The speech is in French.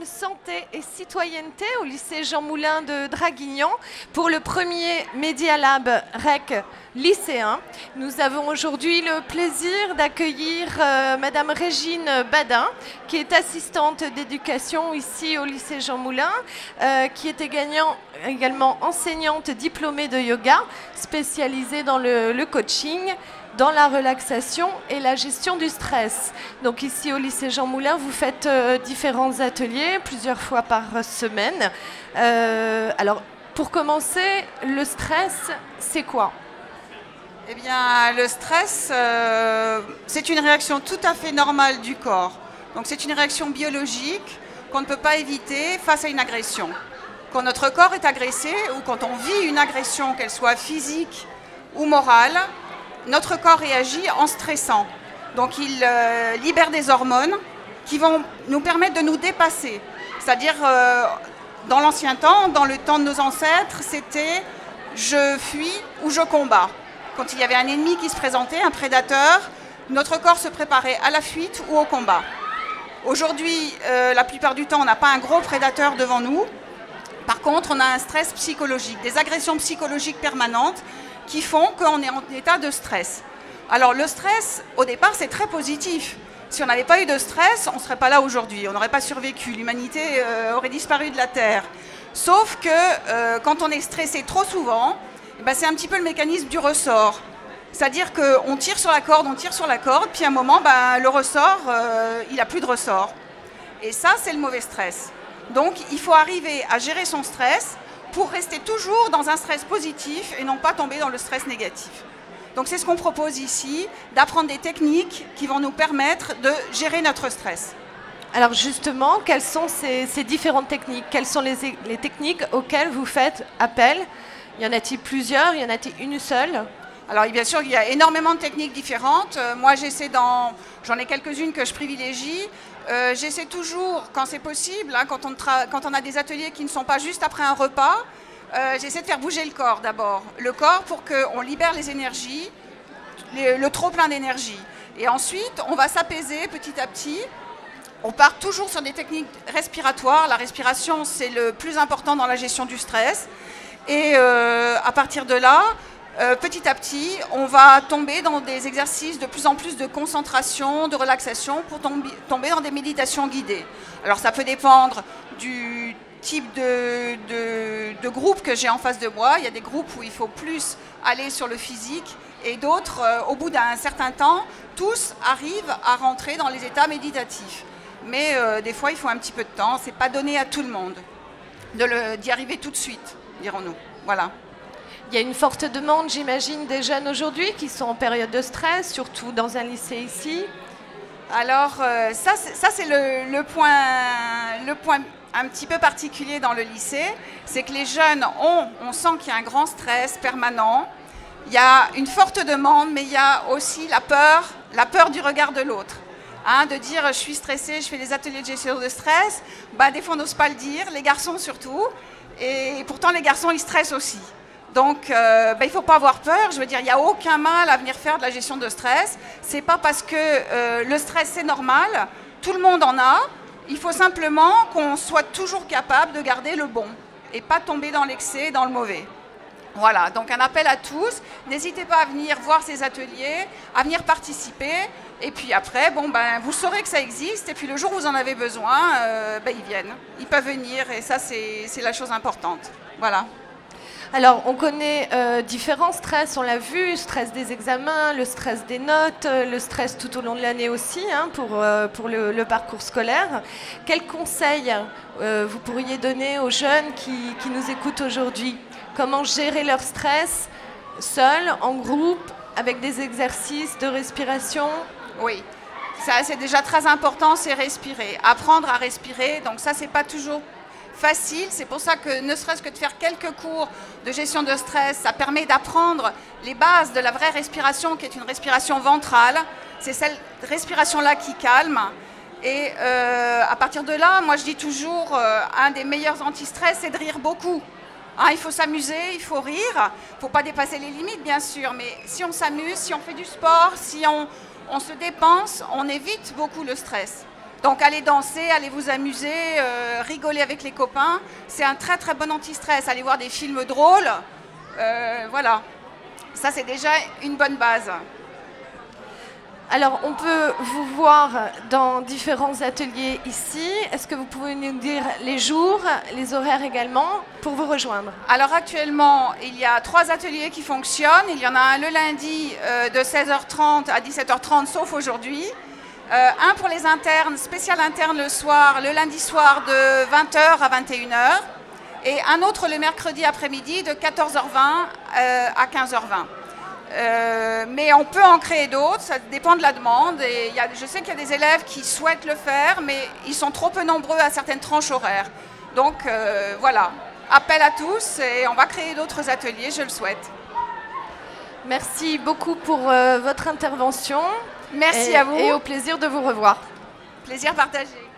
santé et citoyenneté au lycée Jean Moulin de Draguignan pour le premier Media Lab REC lycéen. Nous avons aujourd'hui le plaisir d'accueillir Madame Régine Badin, qui est assistante d'éducation ici au lycée Jean Moulin, qui est également enseignante diplômée de yoga, spécialisée dans le coaching, dans la relaxation et la gestion du stress. Donc ici au lycée Jean Moulin, vous faites différents ateliers, plusieurs fois par semaine. Alors, pour commencer, le stress, c'est quoi ? Eh bien, le stress, c'est une réaction tout à fait normale du corps. Donc c'est une réaction biologique qu'on ne peut pas éviter face à une agression. Quand notre corps est agressé ou quand on vit une agression, qu'elle soit physique ou morale, notre corps réagit en stressant. Donc il libère des hormones qui vont nous permettre de nous dépasser. C'est-à-dire, dans l'ancien temps, dans le temps de nos ancêtres, c'était « je fuis » ou « je combats ». Quand il y avait un ennemi qui se présentait, un prédateur, notre corps se préparait à la fuite ou au combat. Aujourd'hui, la plupart du temps, on n'a pas un gros prédateur devant nous. Par contre, on a un stress psychologique, des agressions psychologiques permanentes qui font qu'on est en état de stress. Alors le stress, au départ, c'est très positif. Si on n'avait pas eu de stress, on ne serait pas là aujourd'hui, on n'aurait pas survécu, l'humanité aurait disparu de la Terre. Sauf que quand on est stressé trop souvent, ben, c'est un petit peu le mécanisme du ressort. C'est-à-dire qu'on tire sur la corde, puis à un moment, ben, le ressort, il n'a plus de ressort. Et ça, c'est le mauvais stress. Donc il faut arriver à gérer son stress pour rester toujours dans un stress positif et non pas tomber dans le stress négatif. Donc c'est ce qu'on propose ici, d'apprendre des techniques qui vont nous permettre de gérer notre stress. Alors justement, quelles sont ces différentes techniques? Quelles sont les techniques auxquelles vous faites appel? Y en a-t-il plusieurs? Y en a-t-il une seule? Alors bien sûr, il y a énormément de techniques différentes. Moi, j'en ai quelques-unes que je privilégie. J'essaie toujours, quand c'est possible, hein, quand on a des ateliers qui ne sont pas juste après un repas, j'essaie de faire bouger le corps d'abord. Le corps pour qu'on libère les énergies, le trop plein d'énergie. Et ensuite, on va s'apaiser petit à petit. On part toujours sur des techniques respiratoires. La respiration, c'est le plus important dans la gestion du stress. Et à partir de là, petit à petit, on va tomber dans des exercices de plus en plus de concentration, de relaxation, pour tomber dans des méditations guidées. Alors ça peut dépendre du type de groupe que j'ai en face de moi. Il y a des groupes où il faut plus aller sur le physique et d'autres, au bout d'un certain temps, tous arrivent à rentrer dans les états méditatifs. Mais des fois, il faut un petit peu de temps. Ce n'est pas donné à tout le monde d'y arriver tout de suite, dirons-nous. Voilà. Il y a une forte demande, j'imagine, des jeunes aujourd'hui qui sont en période de stress, surtout dans un lycée ici. Alors, ça c'est le point un petit peu particulier dans le lycée, c'est que les jeunes on sent qu'il y a un grand stress permanent. Il y a une forte demande, mais il y a aussi la peur du regard de l'autre. Hein, de dire, je suis stressée, je fais des ateliers de gestion de stress. Bah, des fois, on n'ose pas le dire, les garçons surtout. Et pourtant, les garçons, ils stressent aussi. Donc, il ne faut pas avoir peur. Je veux dire, il n'y a aucun mal à venir faire de la gestion de stress. Ce n'est pas parce que le stress, c'est normal. Tout le monde en a. Il faut simplement qu'on soit toujours capable de garder le bon et pas tomber dans l'excès, dans le mauvais. Voilà, donc un appel à tous. N'hésitez pas à venir voir ces ateliers, à venir participer. Et puis après, bon, ben, vous saurez que ça existe. Et puis le jour où vous en avez besoin, ben, ils viennent. Ils peuvent venir et ça, c'est la chose importante. Voilà. Alors, on connaît différents stress, on l'a vu, le stress des examens, le stress des notes, le stress tout au long de l'année aussi, hein, pour le parcours scolaire. Quels conseils vous pourriez donner aux jeunes qui nous écoutent aujourd'hui? Comment gérer leur stress seul, en groupe, avec des exercices de respiration? Oui, ça c'est déjà très important, c'est respirer. Apprendre à respirer, donc ça c'est pas toujours facile, c'est pour ça que ne serait-ce que de faire quelques cours de gestion de stress, ça permet d'apprendre les bases de la vraie respiration qui est une respiration ventrale. C'est cette respiration-là qui calme. Et à partir de là, moi je dis toujours, un des meilleurs anti-stress, c'est de rire beaucoup. Hein, il faut s'amuser, il faut rire, il ne faut pas dépasser les limites bien sûr, mais si on s'amuse, si on fait du sport, si on se dépense, on évite beaucoup le stress. Donc allez danser, allez vous amuser, rigoler avec les copains. C'est un très très bon anti-stress. Allez voir des films drôles. Voilà. Ça, c'est déjà une bonne base. Alors, on peut vous voir dans différents ateliers ici. Est-ce que vous pouvez nous dire les jours, les horaires également, pour vous rejoindre? Alors actuellement, il y a 3 ateliers qui fonctionnent. Il y en a un le lundi de 16h30 à 17h30, sauf aujourd'hui. Un pour les internes, spécial interne le soir, le lundi soir de 20h à 21h. Et un autre le mercredi après-midi de 14h20 à 15h20. Mais on peut en créer d'autres, ça dépend de la demande. Et je sais qu'il y a des élèves qui souhaitent le faire, mais ils sont trop peu nombreux à certaines tranches horaires. Donc voilà, appel à tous et on va créer d'autres ateliers, je le souhaite. Merci beaucoup pour votre intervention. Merci à vous. Et au plaisir de vous revoir. Plaisir partagé.